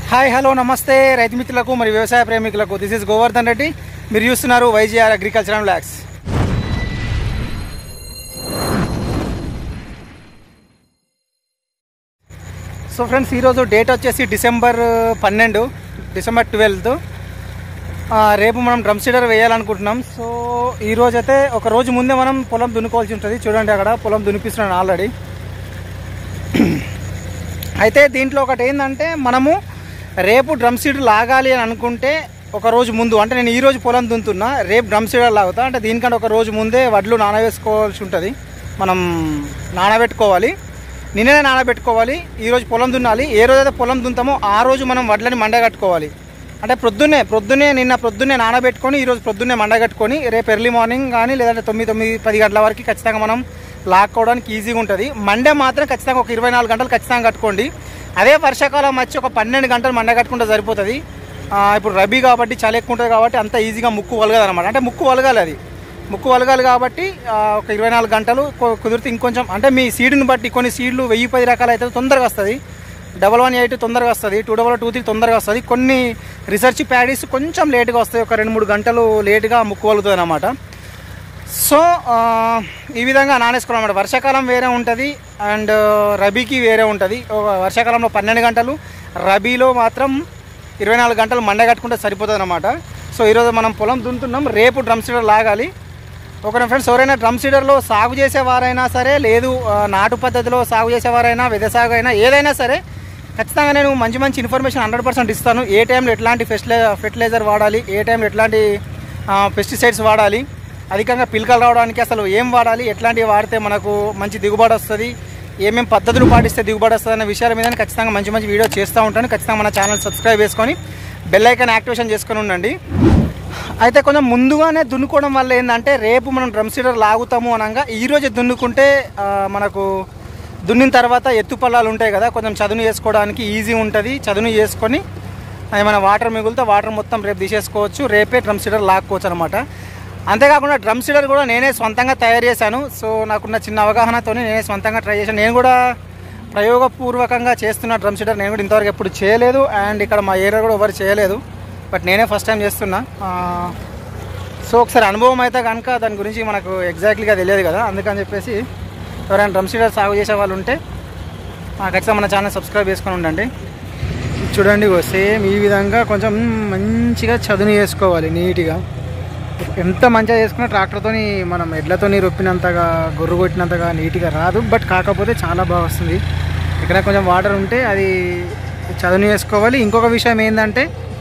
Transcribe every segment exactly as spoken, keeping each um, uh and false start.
Hi hello నమస్తే రైతు మిత్రులకు మరియు వ్యవసాయ ప్రేమికులకు. This is Govardhan Reddy. మీరు చూస్తున్నారు వైజీఆర్ అగ్రికల్చర్ అండ్ ల్యాక్స్. సో ఫ్రెండ్స్, ఈరోజు డేట్ వచ్చేసి డిసెంబర్ పన్నెండు డిసెంబర్ ట్వెల్త్. రేపు మనం డ్రమ్ సీడర్ వేయాలనుకుంటున్నాం. సో ఈరోజు అయితే ఒక రోజు ముందే మనం పొలం దున్నుకోవాల్సి ఉంటుంది. చూడండి, అక్కడ పొలం దున్నిపిస్తున్నాను ఆల్రెడీ. అయితే దీంట్లో ఒకటి ఏంటంటే, మనము రేపు డ్రమ్ సీడర్ లాగాలి అని అనుకుంటే ఒక రోజు ముందు, అంటే నేను ఈరోజు పొలం దున్నుతున్నా, రేపు డ్రమ్ సీడర్ లాగుతా అంటే దీనికంటే ఒక రోజు ముందే వడ్లు నానవేసుకోవాల్సి ఉంటుంది. మనం నానబెట్టుకోవాలి, నిన్ననే నానబెట్టుకోవాలి. ఈరోజు పొలం దున్నాలి. ఏ రోజైతే పొలం దున్నుతామో ఆ రోజు మనం వడ్లని మండగట్టుకోవాలి. అంటే ప్రొద్దున్నే ప్రొద్దున్నే నిన్న ప్రొద్దున్నే నానబెట్టుకొని ఈరోజు ప్రొద్దున్నే మండగట్టుకొని రేపు ఎర్లీ మార్నింగ్ కానీ లేదంటే తొమ్మిది తొమ్మిది పది గంటల వరకు ఖచ్చితంగా మనం లాక్కోవడానికి ఈజీగా ఉంటుంది. మండే మాత్రం ఖచ్చితంగా ఒక ఇరవై నాలుగు గంటలు ఖచ్చితంగా కట్టుకోండి. అదే వర్షాకాలం వచ్చి ఒక పన్నెండు గంటలు మండ కట్టుకుంటే సరిపోతుంది. ఇప్పుడు రబీ కాబట్టి చలి ఎక్కువ ఉంటుంది కాబట్టి అంత ఈజీగా ముక్కు వలగదు అనమాట. అంటే ముక్కు వలగాలి, అది ముక్కు వలగాలి కాబట్టి ఒక ఇరవై నాలుగు గంటలు కుదిరితే ఇంకొంచెం, అంటే మీ సీడ్ని బట్టి కొన్ని సీడ్లు వెయ్యి పది రకాలు అయితే తొందరగా వస్తుంది. డబల్ వన్ ఎయిట్ తొందరగా వస్తుంది, టూ డబల్ టూ త్రీ తొందరగా వస్తుంది. కొన్ని రీసెర్చ్ ప్యాడీస్ కొంచెం లేట్గా వస్తాయి, ఒక రెండు మూడు గంటలు లేట్గా ముక్కు వలుగుతుంది అన్నమాట. సో ఈ విధంగా నానేసుకోవాలన్నమాట. వర్షాకాలం వేరే ఉంటుంది అండ్ రబీకి వేరే ఉంటుంది. వర్షాకాలంలో పన్నెండు గంటలు, రబీలో మాత్రం ఇరవై నాలుగు గంటలు మండగట్టుకుంటే సరిపోతుంది అన్నమాట. సో ఈరోజు మనం పొలం దున్నుతున్నాం, రేపు డ్రమ్ సీడర్ లాగాలి. ఓకేనా ఫ్రెండ్స్, ఎవరైనా డ్రమ్ సీడర్లో సాగు చేసేవారైనా సరే, లేదు నాటు పద్ధతిలో సాగు చేసేవారైనా, విధ సాగు అయినా ఏదైనా సరే, ఖచ్చితంగా నేను మంచి మంచి ఇన్ఫర్మేషన్ హండ్రెడ్ పర్సెంట్ ఇస్తాను. ఏ టైంలో ఎట్లాంటి ఫెస్టిలై ఫెర్టిలైజర్ వాడాలి, ఏ టైంలో ఎట్లాంటి పెస్టిసైడ్స్ వాడాలి, అధికంగా పిలకలు రావడానికి అసలు ఏం వాడాలి, ఎట్లాంటివి వాడితే మనకు మంచి దిగుబడి వస్తుంది, ఏమేమి పద్ధతులు పాటిస్తే దిగుబడి వస్తుంది అనే విషయాల మీద ఖచ్చితంగా మంచి మంచి వీడియో చేస్తూ ఉంటాను. ఖచ్చితంగా మన ఛానల్ సబ్స్క్రైబ్ చేసుకొని బెల్ ఐకాన్ యాక్టివేషన్ చేసుకొని ఉండండి. అయితే కొంచెం ముందుగానే దున్నుకోవడం వల్ల ఏంటంటే, రేపు మనం డ్రమ్ సీడర్ లాగుతాము అనగా ఈరోజు దున్నుకుంటే మనకు దున్నిన తర్వాత ఎత్తు పల్లాలు ఉంటాయి కదా, కొంచెం చదును చేసుకోవడానికి ఈజీ ఉంటుంది. చదును చేసుకొని ఏమైనా వాటర్ మిగులితే వాటర్ మొత్తం రేపు తీసేసుకోవచ్చు, రేపే డ్రమ్ సీడర్ లాక్కోవచ్చు అనమాట. అంతేకాకుండా డ్రమ్ సీడర్ కూడా నేనే సొంతంగా తయారు చేశాను. సో నాకున్న చిన్న అవగాహనతో నేనే సొంతంగా ట్రై చేశాను. నేను కూడా ప్రయోగపూర్వకంగా చేస్తున్న డ్రమ్ సీడర్ నేను కూడా ఇంతవరకు ఎప్పుడు చేయలేదు. అండ్ ఇక్కడ మా ఏరియా కూడా ఎవరు చేయలేదు, బట్ నేనే ఫస్ట్ టైం చేస్తున్నా. సో ఒకసారి అనుభవం అయితే కనుక దాని గురించి మనకు ఎగ్జాక్ట్లీగా తెలియదు కదా, అందుకని చెప్పేసి ఎవరైనా డ్రమ్ సీడర్ సాగు చేసే వాళ్ళు ఉంటే ఖచ్చితంగా మన ఛానల్ సబ్స్క్రైబ్ చేసుకొని ఉండండి. చూడండి, సేమ్ ఈ విధంగా కొంచెం మంచిగా చదును చేసుకోవాలి నీట్గా. ఎంత మంచిగా చేసుకున్నా ట్రాక్టర్తో మనం ఎడ్లతో రొప్పినంతగా, గొర్రు కొట్టినంతగా నీట్గా రాదు. బట్ కాకపోతే చాలా బాగా వస్తుంది. ఇక్కడ కొంచెం వాటర్ ఉంటే అది చదును చేసుకోవాలి. ఇంకొక విషయం ఏంటంటే,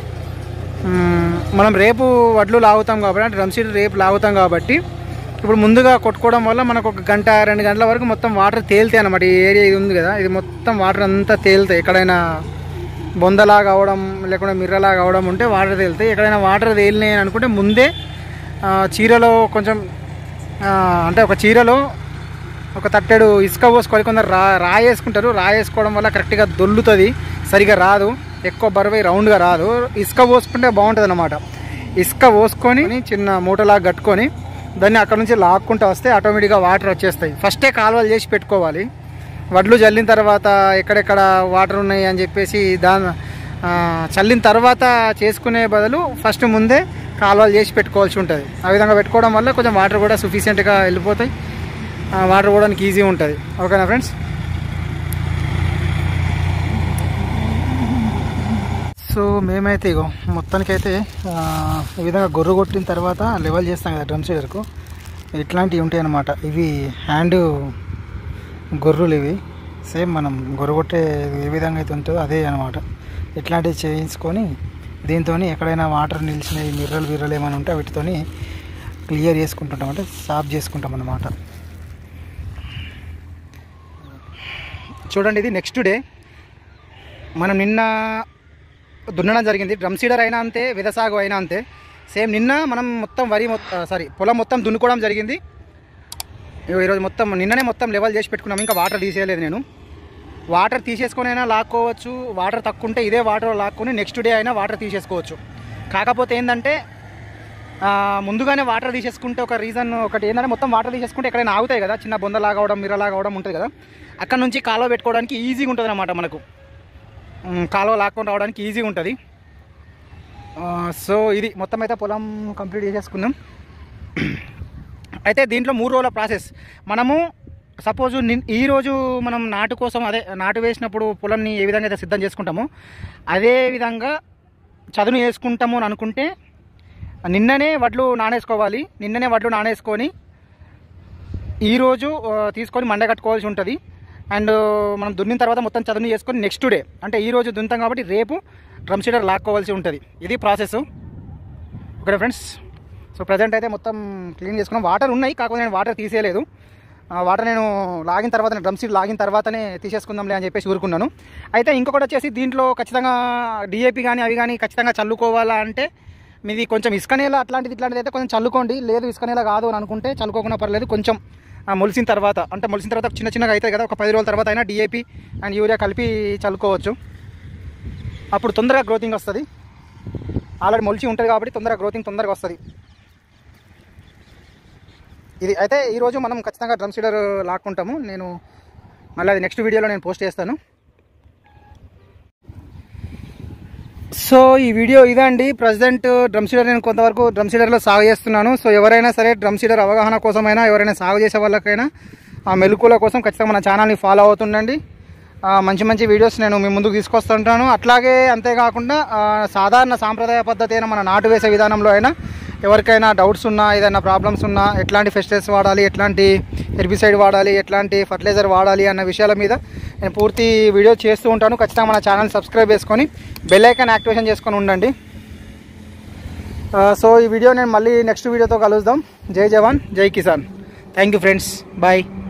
మనం రేపు వడ్లు లాగుతాం కాబట్టి, అంటే డ్రమ్ సీడర్ రేపు లాగుతాం కాబట్టి ఇప్పుడు ముందుగా కొట్టుకోవడం వల్ల మనకు ఒక గంట రెండు గంటల వరకు మొత్తం వాటర్ తేలుతాయి అన్నమాట. ఈ ఏరియా ఇది ఉంది కదా, ఇది మొత్తం వాటర్ అంతా తేలుతాయి. ఎక్కడైనా బొందలాగా అవడం లేకుండా మిర్రలాగా అవడం ఉంటే వాటర్ తేలుతాయి. ఎక్కడైనా వాటర్ తేలినాయి అనుకుంటే ముందే చీరలో కొంచెం, అంటే ఒక చీరలో ఒక తట్టెడు ఇసుక పోసుకోవాలి. కొందరు రా రాయేసుకుంటారు. రాయేసుకోవడం వల్ల కరెక్ట్గా దొల్లుతుంది, సరిగా రాదు, ఎక్కువ బరువై రౌండ్గా రాదు. ఇసుక పోసుకుంటే బాగుంటుంది అన్నమాట. ఇసుక పోసుకొని చిన్న మూటలాగా కట్టుకొని దాన్ని అక్కడ నుంచి లాక్కుంటూ వస్తే ఆటోమేటిక్గా వాటర్ వచ్చేస్తాయి. ఫస్టే కాలువలు చేసి పెట్టుకోవాలి. వడ్లు చల్లిన తర్వాత ఎక్కడెక్కడ వాటర్ ఉన్నాయి అని చెప్పేసి దాని చల్లిన తర్వాత చేసుకునే బదులు ఫస్ట్ ముందే కాలువలు చేసి పెట్టుకోవాల్సి ఉంటుంది. ఆ విధంగా పెట్టుకోవడం వల్ల కొంచెం వాటర్ కూడా సఫిషియెంట్గా వెళ్ళిపోతాయి, వాటర్ పోవడానికి ఈజీ ఉంటుంది. ఓకేనా ఫ్రెండ్స్? సో మేమైతే ఇగో మొత్తానికైతే ఈ విధంగా గొర్రు కొట్టిన తర్వాత లెవెల్ చేస్తాం కదా డ్రమ్ సీడర్కు, ఇట్లాంటివి ఉంటాయి అన్నమాట. ఇవి హ్యాండ్ గొర్రులు, ఇవి సేమ్ మనం గొర్రు కొట్టే ఏ విధంగా అయితే ఉంటుందో అదే అనమాట. ఇట్లాంటివి చేయించుకొని దీంతో ఎక్కడైనా వాటర్ నిలిచినవి మిర్రలు బిర్రలు ఏమైనా ఉంటే వీటితో క్లియర్ చేసుకుంటుంటాం, అంటే సాఫ్ చేసుకుంటాం అన్నమాట. చూడండి, ఇది నెక్స్ట్ డే మనం నిన్న దున్నడం జరిగింది. డ్రమ్ సీడర్ అయినా అంతే, విధ సాగు అయినా అంతే. సేమ్ నిన్న మనం మొత్తం వరి మొత్తం సారీ పొలం మొత్తం దున్నుకోవడం జరిగింది. ఈరోజు మొత్తం నిన్ననే మొత్తం లెవెల్ చేసి పెట్టుకున్నాం. ఇంకా వాటర్ తీసేయలేదు నేను. వాటర్ తీసేసుకొని అయినా లాక్కోవచ్చు, వాటర్ తక్కువ ఉంటే ఇదే వాటర్ లాక్కొని నెక్స్ట్ డే అయినా వాటర్ తీసేసుకోవచ్చు. కాకపోతే ఏంటంటే ముందుగానే వాటర్ తీసేసుకుంటే ఒక రీజన్ ఒకటి ఏంటంటే, మొత్తం వాటర్ తీసేసుకుంటే ఎక్కడైనా ఆగుతాయి కదా, చిన్న బొందలాగా అవడం మిర్రలాగా అవడం ఉంటుంది కదా, అక్కడ నుంచి కాలువ పెట్టుకోవడానికి ఈజీగా ఉంటుంది అన్నమాట మనకు. కాలువ లాక్కొని రావడానికి ఈజీగా ఉంటుంది. సో ఇది మొత్తం అయితే పొలం కంప్లీట్ చేసేసుకున్నాం. అయితే దీంట్లో మూడు రోజుల ప్రాసెస్. మనము సపోజు ఈరోజు మనం నాటు కోసం అదే నాటు వేసినప్పుడు పొలంని ఏ విధంగా అయితే సిద్ధం చేసుకుంటామో అదే విధంగా చదును వేసుకుంటాము అని అనుకుంటే నిన్ననే వడ్లు నానేసుకోవాలి. నిన్ననే వడ్లు నానేసుకొని ఈరోజు తీసుకొని మండ కట్టుకోవాల్సి ఉంటుంది. అండ్ మనం దున్నిన తర్వాత మొత్తం చదును చేసుకొని నెక్స్ట్ డే అంటే ఈరోజు దున్నుతాం కాబట్టి రేపు డ్రమ్ సీడర్ లాక్కోవాల్సి ఉంటుంది. ఇది process. Okay friends, so present అయితే మొత్తం క్లీన్ చేసుకున్నాం. వాటర్ ఉన్నాయి, కాకపోతే నేను వాటర్ తీసేయలేదు. వాటర్ నేను లాగిన తర్వాత డ్రమ్ సీడ్ లాగిన తర్వాతనే తీసేసుకుందాంలే అని చెప్పేసి ఊరుకున్నాను. అయితే ఇంకొకటి వచ్చేసి దీంట్లో ఖచ్చితంగా డిఏపి కానీ అవి కానీ ఖచ్చితంగా చల్లుకోవాలా అంటే మీది కొంచెం ఇసుక నేల అట్లాంటిది ఇట్లాంటిది అయితే కొంచెం చల్లుకోండి. లేదు ఇసుక నేల కాదు అని అనుకుంటే చల్లుకోకుండా పర్లేదు. కొంచెం మొలిసిన తర్వాత అంటే మొలిసిన తర్వాత చిన్న చిన్నగా అవుతాయి కదా, ఒక పది రోజుల తర్వాత అయినా డిఏపి అండ్ యూరియా కలిపి చల్లుకోవచ్చు. అప్పుడు తొందరగా గ్రోతింగ్ వస్తుంది. ఆల్రెడీ మొలిచి ఉంటుంది కాబట్టి తొందరగా గ్రోతింగ్ తొందరగా వస్తుంది. ఇది అయితే ఈరోజు మనం ఖచ్చితంగా డ్రమ్ సీడర్ లాక్కుంటాము. నేను మళ్ళీ అది నెక్స్ట్ వీడియోలో నేను పోస్ట్ చేస్తాను. సో ఈ వీడియో ఇదండి. ప్రజెంట్ డ్రమ్ సీడర్ నేను కొంతవరకు డ్రమ్ సీడర్లో సాగు చేస్తున్నాను. సో ఎవరైనా సరే డ్రమ్ సీడర్ అవగాహన కోసమైనా ఎవరైనా సాగు చేసే వాళ్ళకైనా ఆ మెలకువల కోసం ఖచ్చితంగా మన ఛానల్ని ఫాలో అవుతుండండి. మంచి మంచి వీడియోస్ నేను మీ ముందుకు తీసుకొస్తుంటాను. అట్లాగే అంతేకాకుండా సాధారణ సాంప్రదాయ పద్ధతి అయినా మన నాటు వేసే విధానంలో అయినా ఎవరికైనా డౌట్స్ ఉన్నా ఏదైనా ప్రాబ్లమ్స్ ఉన్నా ఎట్లాంటి పెస్టిసైడ్స్ వాడాలి, ఎట్లాంటి హెర్బిసైడ్ వాడాలి, ఎట్లాంటి ఫర్టిలైజర్ వాడాలి అన్న విషయాల మీద నేను పూర్తి వీడియో చేస్తూ ఉంటాను. ఖచ్చితంగా మన ఛానల్ సబ్స్క్రైబ్ చేసుకొని బెల్ ఐకాన్ యాక్టివేషన్ చేసుకొని ఉండండి. సో ఈ వీడియో నేను మళ్ళీ నెక్స్ట్ వీడియోతో కలుద్దాం. జై జవాన్ జై కిసాన్. Thank you friends, bye.